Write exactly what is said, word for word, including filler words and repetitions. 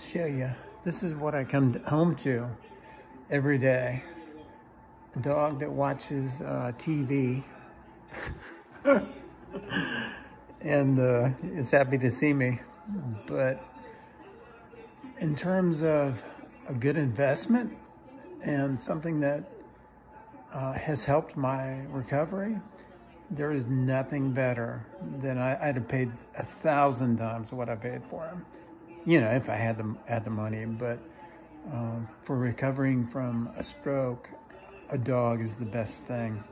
Show you. This is what I come home to every day. A dog that watches uh, T V and uh, is happy to see me. But in terms of a good investment and something that uh, has helped my recovery, there is nothing better than I, I'd have paid a thousand times what I paid for him. You know, if I had the, had the money, but um, for recovering from a stroke, a dog is the best thing.